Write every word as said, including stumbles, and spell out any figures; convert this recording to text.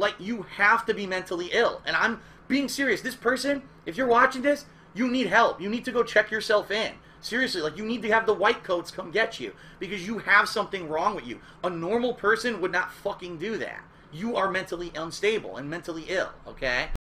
Like, you have to be mentally ill. And I'm being serious. This person, if you're watching this, you need help. You need to go check yourself in. Seriously, like, you need to have the white coats come get you because you have something wrong with you. A normal person would not fucking do that. You are mentally unstable and mentally ill, okay?